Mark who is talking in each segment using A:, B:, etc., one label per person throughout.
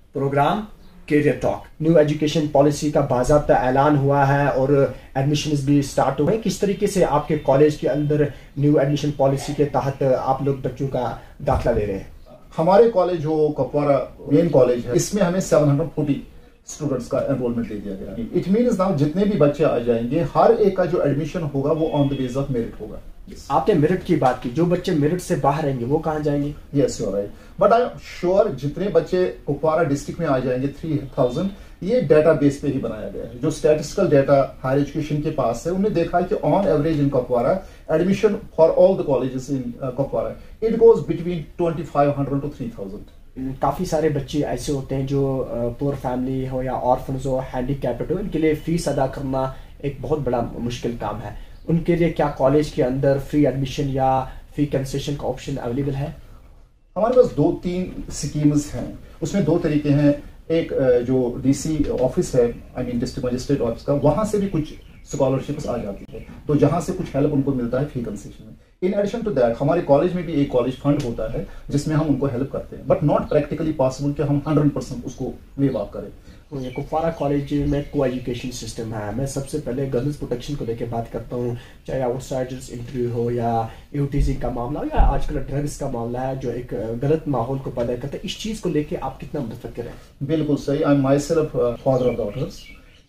A: Programme career talk. New education policy का बाज़ाब्ता ऐलान हुआ है और एडमिशन्स भी स्टार्ट हुए हैं। किस तरीके से आपके कॉलेज के अंदर न्यू एडमिशन पॉलिसी के तहत आप लोग बच्चों का दाखिला ले रहे हैं?
B: हमारे कॉलेज जो कुपवारा मेन कॉलेज है, इसमें हमें 740 स्टूडेंट्स का एनरोलमेंट दे दिया गया है। इट मीन्स नाउ जितने भी बच्चे आ जाएंगे, हर एक का जो एडमिशन होगा वो on the base of merit होगा।
A: आपने मेरिट की बात की, जो बच्चे मेरिट से बाहर रहेंगे वो कहाँ जाएंगे?
B: Yes, you are right, but I am sure जितने बच्चे कुपवारा डिस्ट्रिक्ट में आ जाएंगे 3000, ये डाटा बेस पे ही बनाया गया है। जो स्टैटिस्टिकल डाटा हायर एजुकेशन के पास है, उन्हें देखा है कि on average in Kupwara admission for all the colleges in Kupwara it goes between 2500 to 3000।
A: काफ़ी सारे बच्चे ऐसे होते हैं जो पुअर फैमिली हो या ऑर्फन्स हो, हैंडीकैप्ड हो, इनके लिए फीस अदा करना एक बहुत बड़ा मुश्किल काम है। उनके लिए क्या कॉलेज के अंदर फ्री एडमिशन या फी कंसेशन का ऑप्शन अवेलेबल है?
B: हमारे पास 2-3 स्कीम्स हैं। उसमें 2 तरीके हैं। एक जो डीसी ऑफिस है, I mean district magistrate office का, वहां से भी कुछ स्कॉलरशिप्स आ जाती है, तो जहां से कुछ हेल्प उनको मिलता है फी कंसेशन में। इन एडिशन टू दैट हमारे कॉलेज में भी एक कॉलेज फंड होता है जिसमें हम उनको हेल्प करते हैं, बट नॉट प्रैक्टिकली पॉसिबल कि हम 100% उसको वेव ऑफ करें।
A: ये कुपवारा कॉलेज में को एजुकेशन सिस्टम है। मैं सबसे पहले गर्ल्स प्रोटेक्शन को लेकर बात करता हूँ, चाहे आउटसाइडर्स इंटरव्यू हो या यूटीजी का मामला हो या आजकल ड्रग्स का मामला है जो एक गलत माहौल को पैदा करता है। इस चीज़ को लेकर आप कितना मुतफक्किर हैं?
B: बिल्कुल सही। I am myself father of daughters.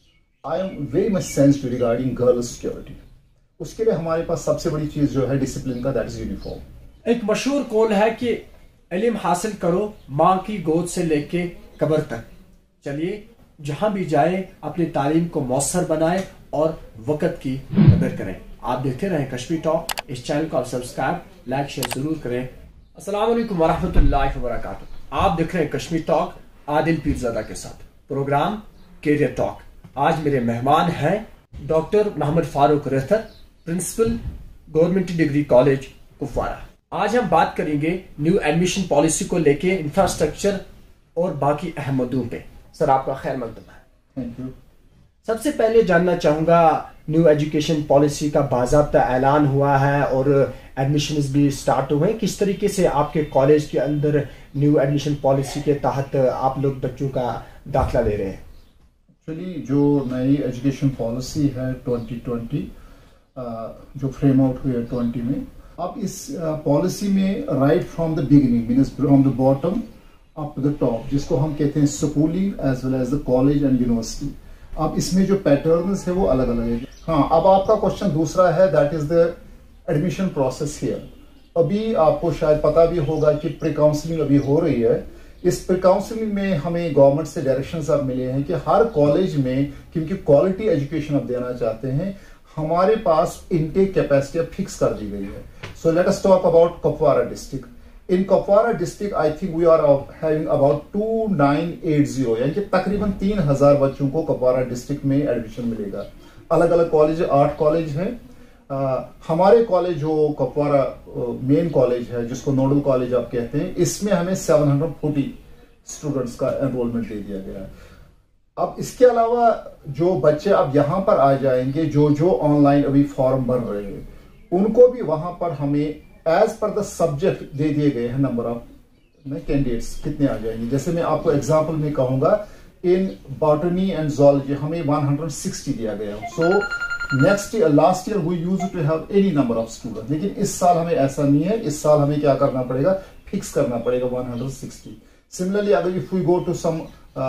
B: I am very much sensitive regarding girls security. उसके लिए हमारे पास सबसे बड़ी चीज जो है डिसिप्लिन का, दैट इज यूनिफॉर्म।
A: एक मशहूर कौल है कि इल्म हासिल करो माँ की गोद से लेके कब्र तक। चलिए जहां भी जाए अपनी तालीम को मौसर बनाए और वक़्त की कदर करें। आप देखते रहें कश्मीर टॉक। इस चैनल को आप सब्सक्राइब, लाइक, शेयर जरूर करें। अस्सलाम वालेकुम वरहमतुल्लाहि वबरकातुहू। आप देख रहे हैं कश्मीर टॉक आदिल पीरजादा के साथ, प्रोग्राम कैरियर टॉक। आज मेरे मेहमान हैं doctor Mohammad Farooq Rather, principal government degree college Kupwara. आज हम बात करेंगे न्यू एडमिशन पॉलिसी को लेके, इंफ्रास्ट्रक्चर और बाकी अहम मुद्दों पे। सर आपका खैर मकदम है।
B: Thank you.
A: सबसे पहले जानना चाहूंगा, न्यू एजुकेशन पॉलिसी का बाज़ाब्ता ऐलान हुआ है और एडमिशन्स भी स्टार्ट हुए हैं। किस तरीके से आपके कॉलेज के अंदर न्यू एडमिशन पॉलिसी के तहत आप लोग बच्चों का दाखिला ले रहे हैं?
B: एक्चुअली जो नई एजुकेशन पॉलिसी है 2020 जो फ्रेम आउट हुई है 20 में, अब इस पॉलिसी में right from the beginning means from the bottom up to the top, जिसको हम कहते हैं schooling as well as the college and university, अब इसमें जो पैटर्न्स है वो अलग अलग है। हाँ, अब आपका क्वेश्चन दूसरा है, that is the admission process here. अभी आपको शायद पता भी होगा कि प्री काउंसलिंग अभी हो रही है। इस प्री काउंसलिंग में हमें गवर्नमेंट से डायरेक्शंस अब मिले हैं कि हर कॉलेज में, क्योंकि क्वालिटी एजुकेशन अब देना चाहते हैं, हमारे पास इनटेक कैपेसिटी फिक्स कर दी गई है। So let us talk about Kupwara district. In Kupwara district I think we are having about 2980, यानी कि तकरीबन 3000 बच्चों को कुपवारा डिस्ट्रिक्ट में एडमिशन मिलेगा। अलग अलग कॉलेज, 8 कॉलेज हैं। हमारे कॉलेज जो कुपवारा मेन कॉलेज है, जिसको नोडल कॉलेज आप कहते हैं, इसमें हमें 740 स्टूडेंट्स का एनरोलमेंट दे दिया गया है। अब इसके अलावा जो बच्चे अब यहाँ पर आ जाएंगे, जो ऑनलाइन अभी फॉर्म भर रहे हैं, उनको भी वहां पर हमें as per the subject they दिए गए हैं नंबर ऑफ कैंडिडेट्स कितने आ जाएंगे। जैसे मैं आपको एग्जांपल में कहूंगा, इन बॉटनी एंड ज़ूलॉजी हमें 160 दिया गया। So next year, last year we used to have any number of student, लेकिन इस साल हमें ऐसा नहीं है। इस साल हमें क्या करना पड़ेगा, फिक्स करना पड़ेगा 160। सिमिलरली अगर if we go to some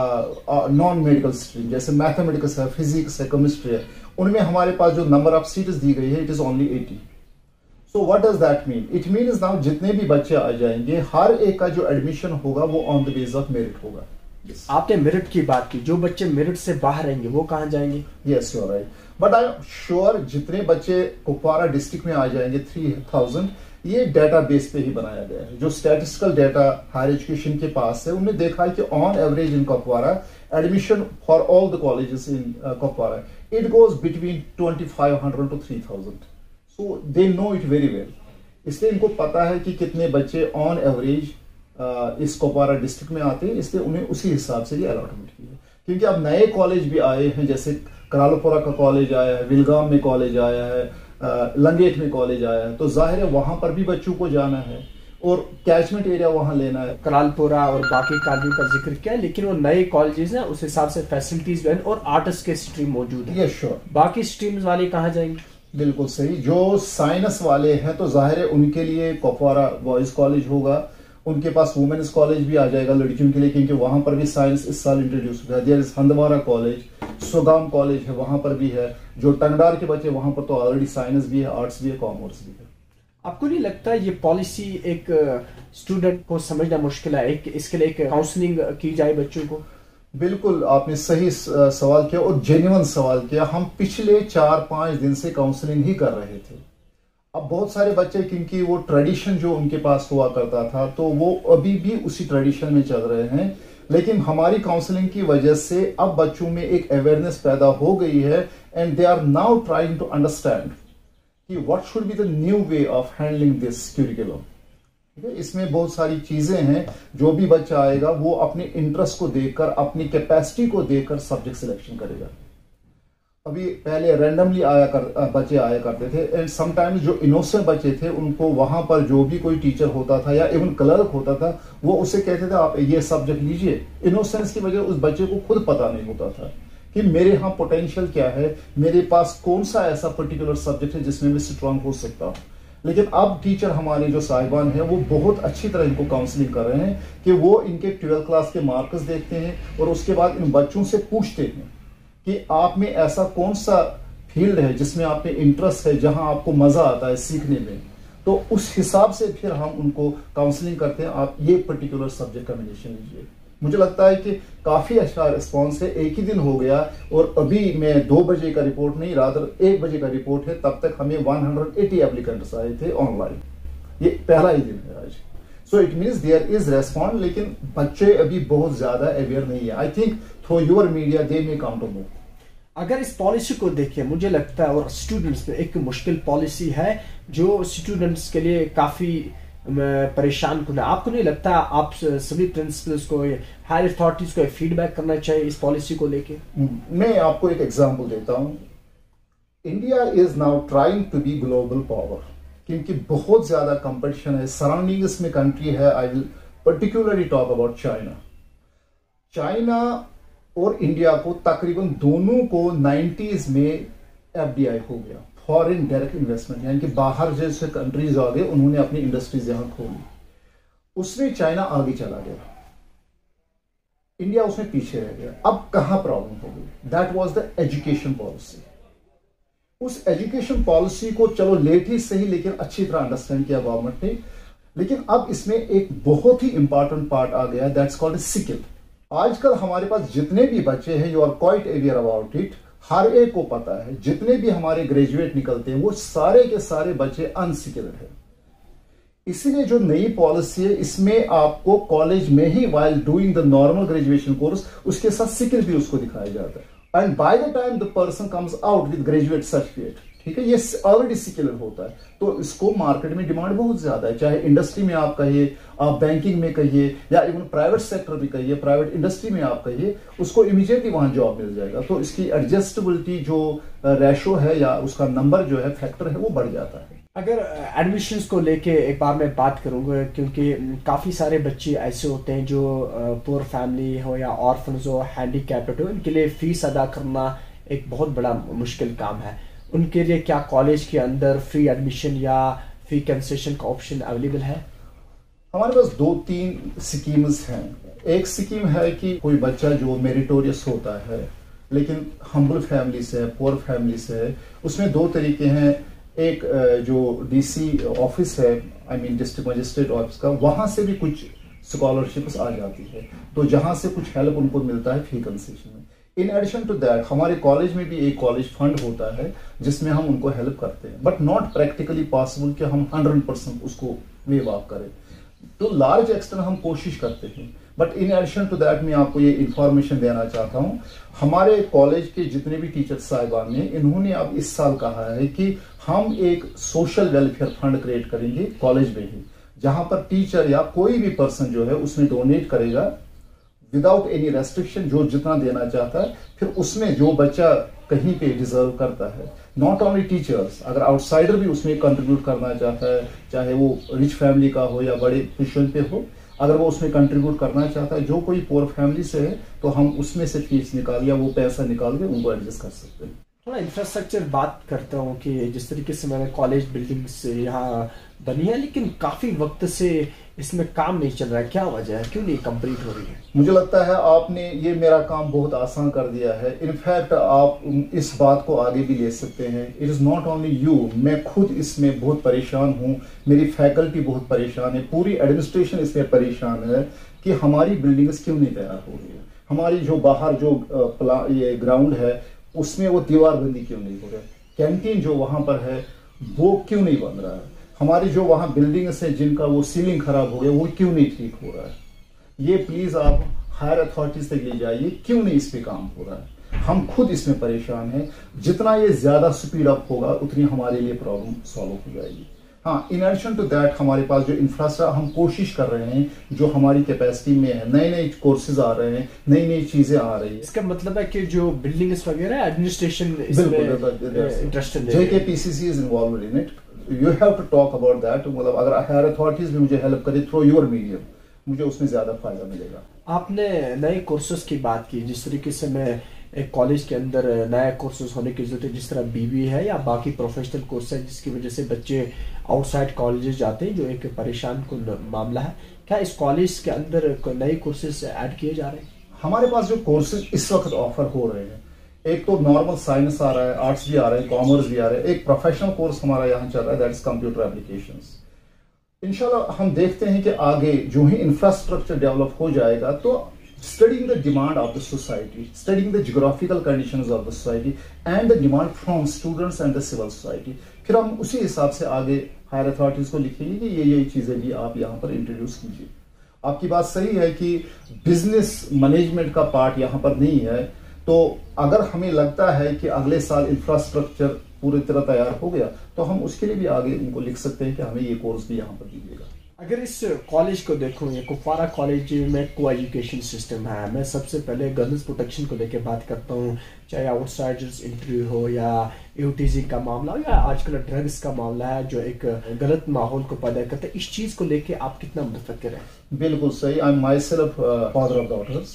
B: non medical stream, जैसे मैथमेटिक्स है, फिजिक्स है, केमिस्ट्री है, उनमें हमारे पास जो नंबर ऑफ सीट्स दी गई है, it is only 80। So what does that mean? It means now जितने भी बच्चे आ जाएंगे, हर एक का जो एडमिशन होगा वो on the base of merit होगा।
A: आपने मेरिट की बात की, जो बच्चे मेरिट से बाहर रहेंगे वो कहाँ जाएंगे?
B: Yes, you are right, but I am sure जितने बच्चे कुपवारा डिस्ट्रिक्ट में आ जाएंगे 3000, ये डाटा बेस पे ही बनाया गया है। जो स्टैटिस्टिकल डाटा हायर एजुकेशन के पास है, उन्हें देखा है कि on average in Kupwara admission for all the colleges in Kupwara it goes between 2500 to 3000। So they know it very well. इसलिए इनको पता है कि कितने बच्चे ऑन एवरेज इस कुपवारा डिस्ट्रिक्ट में आते हैं, इसलिए उन्हें उसी हिसाब से ये अलॉटमेंट की है। क्योंकि अब नए कॉलेज भी आए हैं, जैसे करालोपुरा का कॉलेज आया है, विलगाम में कॉलेज आया है, लंगेट में कॉलेज आया है, तो जाहिर है वहां पर भी बच्चों को जाना है। और कैचमेंट एरिया वहां लेना है।
A: कलालपुरा और बाकी कॉलेजों का जिक्र किया, लेकिन वो नए कॉलेजेस हैं, उस हिसाब से फैसिलिटीज भी और आर्ट्स के स्ट्रीम मौजूद है।
B: Yes sure.
A: बाकी स्ट्रीम्स वाले कहाँ जाएंगे?
B: बिल्कुल सही। जो साइंस वाले हैं तो जाहिर है उनके लिए कुपवारा बॉयज कॉलेज होगा, उनके पास वुमेन्स कॉलेज भी आ जाएगा लड़कियों के लिए, क्योंकि वहां पर भी साइंस इस साल इंट्रोड्यूस हुआ है। There is Handwara college, Sogam college है, वहां पर भी है। जो टंगडार के बच्चे वहां पर तो ऑलरेडी साइंस भी है, आर्ट्स भी है, कॉमर्स भी है।
A: आपको नहीं लगता ये पॉलिसी एक स्टूडेंट को समझना मुश्किल है, एक इसके लिए एक काउंसलिंग की जाए बच्चों को?
B: बिल्कुल आपने सही सवाल किया और जेन्युइन सवाल किया। हम पिछले 4-5 दिन से काउंसलिंग ही कर रहे थे। अब बहुत सारे बच्चे, क्योंकि वो ट्रेडिशन जो उनके पास हुआ करता था तो वो अभी भी उसी ट्रेडिशन में चल रहे हैं, लेकिन हमारी काउंसलिंग की वजह से अब बच्चों में एक अवेयरनेस पैदा हो गई है and they are now trying to understand कि what should be the new way of handling this curriculum. ठीक है, इसमें बहुत सारी चीजें हैं। जो भी बच्चा आएगा वो अपने इंटरेस्ट को देखकर, अपनी कैपेसिटी को देखकर सब्जेक्ट सिलेक्शन करेगा। अभी पहले रैंडमली बच्चे आया करते थे एंड समटाइम्स जो इनोसेंट बच्चे थे उनको वहां पर जो भी कोई टीचर होता था या इवन क्लर्क होता था वो उससे कहते थे आप ये सब्जेक्ट लीजिए। इनोसेंस की वजह उस बच्चे को खुद पता नहीं होता था कि मेरे यहाँ पोटेंशियल क्या है, मेरे पास कौन सा ऐसा पर्टिकुलर सब्जेक्ट है जिसमें मैं स्ट्रांग हो सकता हूँ। लेकिन अब टीचर हमारे जो साहिबान हैं वो बहुत अच्छी तरह इनको काउंसलिंग कर रहे हैं कि वो इनके 12th क्लास के मार्क्स देखते हैं और उसके बाद इन बच्चों से पूछते हैं कि आप में ऐसा कौन सा फील्ड है जिसमें आप में इंटरेस्ट है, जहां आपको मजा आता है सीखने में। तो उस हिसाब से फिर हम उनको काउंसलिंग करते हैं, आप ये पर्टिकुलर सब्जेक्ट कॉम्बिनेशन लीजिए। मुझे लगता है कि काफी अच्छा रिस्पॉन्स है। एक ही दिन हो गया और अभी मैं 2 बजे का रिपोर्ट नहीं, रादर 1 बजे का रिपोर्ट है, तब तक हमें 180 एप्लीकेंट्स आए थे ऑनलाइन। ये पहला ही दिन है आज। So it means there is respond, लेकिन बच्चे अभी बहुत ज्यादा अवेयर नहीं है। I think through your media they may come to know.
A: अगर इस पॉलिसी को देखिए, मुझे लगता है और स्टूडेंट्स में एक मुश्किल पॉलिसी है जो स्टूडेंट्स के लिए काफी परेशान कुन है। आपको नहीं लगता आप सभी प्रिंसिपल्स को, हायर अथॉरिटीज को फीडबैक करना चाहिए इस पॉलिसी को लेके?
B: मैं आपको एक एग्जांपल देता हूं। India is now trying to be global power, क्योंकि बहुत ज्यादा कंपटीशन है। सराउंडिंग में कंट्री है, I will particularly talk about China. China और इंडिया को तकरीबन दोनों को 90s में FDI हो गया, फॉरेन डायरेक्ट इन्वेस्टमेंट, यानी कि बाहर जैसे कंट्रीज आ गए, उन्होंने अपनी इंडस्ट्रीज यहां खोली। उसमें चाइना आगे चला गया, इंडिया उसमें पीछे रह गया। अब कहां प्रॉब्लम हो गई? That was the education policy. उस एजुकेशन पॉलिसी को चलो लेट ही सही, लेकिन अच्छी तरह अंडरस्टैंड किया गवर्नमेंट ने। लेकिन अब इसमें एक बहुत ही इंपॉर्टेंट पार्ट आ गया, दैट्स कॉल्ड स्किल। आजकल हमारे पास जितने भी बच्चे हैं, you are quite aware about it, हर एक को पता है, जितने भी हमारे ग्रेजुएट निकलते हैं वो सारे के सारे बच्चे अनस्किल्ड हैं। इसीलिए जो नई पॉलिसी है इसमें आपको कॉलेज में ही while doing the normal graduation course उसके साथ स्किल भी उसको दिखाया जाता है। And by the time the person comes out with graduate certificate, ठीक है, ये ऑलरेडी स्किल्ड होता है, तो इसको मार्केट में डिमांड बहुत ज्यादा है। चाहे इंडस्ट्री में आप कहिए, आप बैंकिंग में कहिए, या इवन प्राइवेट सेक्टर भी कहिए, प्राइवेट इंडस्ट्री में आप कहिए, उसको इमीडिएटली वहां जॉब मिल जाएगा। तो इसकी एडजस्टेबिलिटी जो रेशो है या उसका नंबर जो है, फैक्टर है, वो बढ़ जाता है।
A: अगर एडमिशन्स को लेके एक बार मैं बात करूंगा, क्योंकि काफ़ी सारे बच्चे ऐसे होते हैं जो पुअर फैमिली हो या ऑर्फन्स हो, हैंडीकैप्ड हो, इनके लिए फीस अदा करना एक बहुत बड़ा मुश्किल काम है। उनके लिए क्या कॉलेज के अंदर फ्री एडमिशन या फी कंसेशन का ऑप्शन अवेलेबल है?
B: हमारे पास 2-3 स्कीम्स हैं। एक स्कीम है कि कोई बच्चा जो मेरिटोरियस होता है लेकिन हम्बल फैमिली से है, पुअर फैमिली से है, उसमें 2 तरीके हैं। एक जो DC ऑफिस है, I mean district magistrate office का, वहां से भी कुछ स्कॉलरशिप्स आ जाती है, तो जहां से कुछ हेल्प उनको मिलता है फी कंसेशन में। इन एडिशन टू दैट हमारे कॉलेज में भी एक कॉलेज फंड होता है जिसमें हम उनको हेल्प करते हैं, बट नॉट प्रैक्टिकली पॉसिबल कि हम 100% उसको वेव ऑफ करें। तो लार्ज एक्सटेंट हम कोशिश करते हैं, but in addition to that मैं आपको ये इंफॉर्मेशन देना चाहता हूं। हमारे कॉलेज के जितने भी टीचर साहिबान ने, इन्होंने अब इस साल कहा है कि हम एक सोशल वेलफेयर फंड क्रिएट करेंगे कॉलेज में ही, जहां पर टीचर या कोई भी पर्सन जो है उसमें डोनेट करेगा, विदाउट एनी रेस्ट्रिक्शन, जो जितना देना चाहता है, फिर उसमें जो बच्चा कहीं पे डिजर्व करता है, नॉट ओनली टीचर्स, अगर आउटसाइडर भी उसमें कंट्रीब्यूट करना चाहता है, चाहे वो रिच फैमिली का हो या बड़े पोजीशन पे हो, अगर वो उसमें कंट्रीब्यूट करना चाहता है, जो कोई पुअर फैमिली से है, तो हम उसमें से फीस निकाल या वो पैसा निकाल के उनको एडजस्ट कर सकते हैं।
A: थोड़ा इंफ्रास्ट्रक्चर बात करता हूँ कि जिस तरीके से मैंने कॉलेज बिल्डिंग्स यहाँ बनी है, लेकिन काफी वक्त से इसमें काम नहीं चल रहा है, क्या वजह है, क्यों नहीं कंप्लीट हो रही है?
B: मुझे लगता है आपने ये मेरा काम बहुत आसान कर दिया है। इनफैक्ट आप इस बात को आगे भी ले सकते हैं। It is not only you, मैं खुद इसमें बहुत परेशान हूँ, मेरी फैकल्टी बहुत परेशान है, पूरी एडमिनिस्ट्रेशन इसमें परेशान है कि हमारी बिल्डिंग्स क्यों नहीं तैयार हो रही है, हमारी जो बाहर जो ये ग्राउंड है उसमें वो दीवारबंदी क्यों नहीं हो रहा है, कैंटीन जो वहाँ पर है वो क्यों नहीं बन रहा है, हमारी जो वहाँ बिल्डिंग्स है जिनका वो सीलिंग खराब हो गया वो क्यों नहीं ठीक हो रहा है। ये प्लीज आप हायर अथॉरिटीज तक ले जाइए, क्यों नहीं इस पे काम हो रहा है। हम खुद इसमें परेशान हैं। जितना ये ज्यादा स्पीड अप होगा उतनी हमारे लिए प्रॉब्लम सॉल्व हो जाएगी। हाँ, इन एडिशन टू दैट हमारे पास जो इंफ्रास्ट्रक्चर हम कोशिश कर रहे हैं, जो हमारी कैपेसिटी में है, नए नए कोर्सेज आ रहे हैं, नई नई चीजें आ रही है।
A: इसका मतलब है कि जो बिल्डिंग्स वगैरह एडमिनिस्ट्रेशन इंटरेस्टेड है,
B: JKPCC is involved in it, you have to talk about that. मतलब अगर हायर अथॉरिटीज भी मुझे हेल्प करे थ्रू योर मीडियम, मुझे उसमें ज्यादा फायदा मिलेगा।
A: आपने नए कोर्सेज की बात की, जिस तरीके से मैं एक कॉलेज के अंदर नया कोर्सेज होने की जरूरत है, जिस तरह BBA है या बाकी प्रोफेशनल कोर्स है, जिसकी वजह से बच्चे आउटसाइड कॉलेजेस जाते हैं, जो एक परेशान कुन मामला है। क्या इस कॉलेज के अंदर नए कोर्सेज ऐड किए जा रहे हैं?
B: हमारे पास जो कोर्सेज इस वक्त ऑफर हो रहे हैं, एक तो नॉर्मल साइंस आ रहा है, आर्ट्स भी आ रहे हैं, कॉमर्स भी आ रहे हैं, एक प्रोफेशनल कोर्स हमारा यहाँ चल रहा है, दैट इज कंप्यूटर एप्लीकेशंस। इंशाल्लाह हम देखते हैं कि आगे जो ही इंफ्रास्ट्रक्चर डेवलप हो जाएगा तो studying the demand of the society, studying the geographical conditions of the society and the demand from students and the civil society, फिर हम उसी हिसाब से आगे हायर अथॉरिटीज को लिखेंगे कि ये चीजें भी आप यहाँ पर इंट्रोड्यूस कीजिए। आपकी बात सही है कि बिजनेस मैनेजमेंट का पार्ट यहाँ पर नहीं है, तो अगर हमें लगता है कि अगले साल इंफ्रास्ट्रक्चर पूरी तरह तैयार हो गया तो हम उसके लिए भी आगे उनको लिख सकते हैं कि हमें ये कोर्स भी यहाँ पर दीजिएगा।
A: अगर इस कॉलेज को देखूं, ये कुपवारा कॉलेज में को एजुकेशन सिस्टम है। मैं सबसे पहले गर्ल्स प्रोटेक्शन को लेकर बात करता हूँ, चाहे आउटसाइडर्स इंटरव्यू हो या यूटीजी का मामला हो या आजकल ड्रग्स का मामला है जो एक गलत माहौल को पैदा करता है। इस चीज को लेके आप कितना मुतफक्किर हैं?
B: बिल्कुल सही। I am myself father of daughters,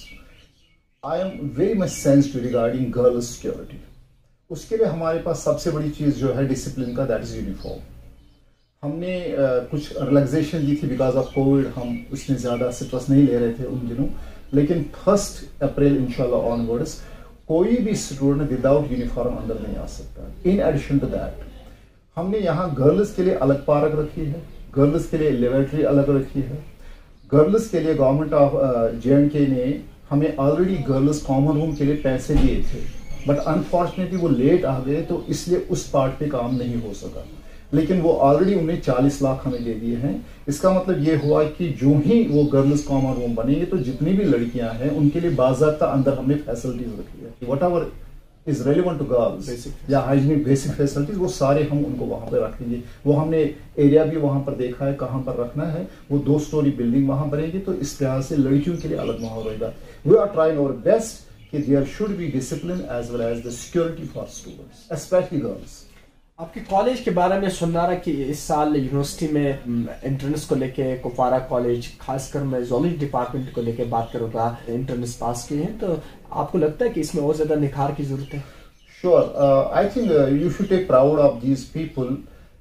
B: I am very much sensitive regarding girls security. उसके लिए हमारे पास सबसे बड़ी चीज जो है डिसिप्लिन का, दैट इज यूनिफॉर्म। हमने कुछ रिलैक्सेशन दी थी बिकॉज ऑफ कोविड, हम उसमें ज्यादा स्ट्रेस नहीं ले रहे थे उन दिनों, लेकिन 1 अप्रैल इंशाल्लाह ऑनवर्ड्स कोई भी स्टूडेंट विदाउट यूनिफॉर्म अंदर नहीं आ सकता। इन एडिशन टू दैट हमने यहाँ गर्ल्स के लिए अलग पार्क रखी है, गर्ल्स के लिए लेबोरेटरी अलग रखी है, गर्ल्स के लिए गवर्नमेंट ऑफ JNK ने हमें ऑलरेडी गर्ल्स कॉमन रूम के लिए पैसे दिए थे, बट अनफॉर्चुनेटली वो लेट आ गए तो इसलिए उस पार्ट पे काम नहीं हो सका। लेकिन वो ऑलरेडी उन्हें 40 लाख हमें दे दिए हैं। इसका मतलब ये हुआ कि जो ही वो गर्ल्स कॉमन रूम बनेंगे तो जितनी भी लड़कियां हैं उनके लिए बाज़ाब्ता अंदर हमने फैसिलिटीज रखी है। Whatever is relevant to girls या हाइजीनिक बेसिक फैसिलिटीज, वो सारे हम उनको वहां पर रखेंगे। वो हमने एरिया भी वहां पर देखा है कहां पर रखना है। वो 2 स्टोरी बिल्डिंग वहां बनेगी, तो इस तरह से लड़कियों के लिए अलग माहौल रहेगा। We are trying our best कि there should be discipline as well as the security for students, specially girls.
A: आपके कॉलेज के बारे में सुनना रहा कि इस साल यूनिवर्सिटी में एंट्रेंस को लेके कुपवारा कॉलेज, खासकर मैं जोलॉजी डिपार्टमेंट को लेके बात करूँगा, एंट्रेंस पास किए हैं, तो आपको लगता है कि इसमें और ज्यादा निखार की जरूरत है?
B: Sure, I think you should take proud of these people.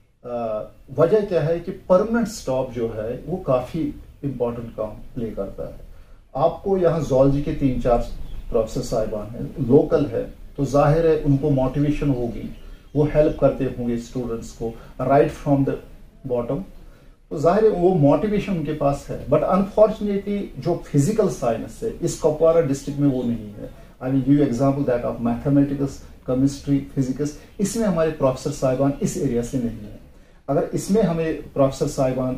B: वजह क्या है कि परमानेंट स्टॉप जो है वो काफी इंपॉर्टेंट काम प्ले करता है। आपको यहाँ जोलॉजी के 3-4 प्रोफेसर साहिबान हैं, लोकल है, तो जाहिर है उनको मोटिवेशन होगी, वो हेल्प करते होंगे स्टूडेंट्स को राइट फ्रॉम द बॉटम, तो जाहिर है वो मोटिवेशन उनके पास है। बट अनफॉर्चुनेटली जो फिजिकल साइंस है इस कुपवारा डिस्ट्रिक्ट में वो नहीं है। I will give you example that of mathematics, chemistry, physics, इसमें हमारे प्रोफेसर साहिबान इस एरिया से नहीं है। अगर इसमें हमें प्रोफेसर साहिबान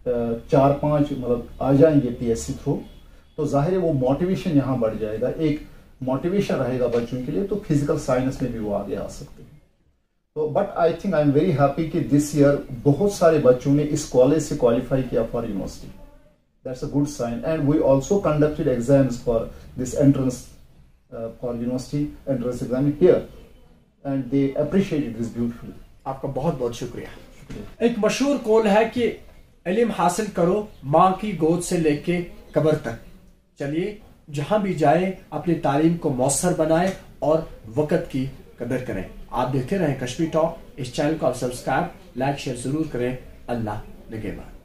B: 4-5 मतलब आ जाएंगे PSC थ्रू, तो जाहिर है वो मोटिवेशन यहाँ बढ़ जाएगा, एक मोटिवेशन रहेगा बच्चों के लिए, तो फिजिकल साइंस में भी वो आगे आ सकते हैं। तो but I think I am very happy कि दिस ईयर बहुत सारे बच्चों ने इस कॉलेज से क्वालिफाई किया for university. That's a good sign. And we also conducted exams for this entrance for university entrance exam here, and they appreciated this beautifully.
A: आपका बहुत बहुत शुक्रिया। एक मशहूर कौल है कि इल्म हासिल करो माँ की गोद से लेके कब्र तक। चलिए जहां भी जाए अपनी तालीम को मौसर बनाए और वक्त की कदर करें। आप देखते रहें कश्मीर टॉक। इस चैनल को आप सब्सक्राइब, लाइक, शेयर जरूर करें। अल्लाह निगहबान।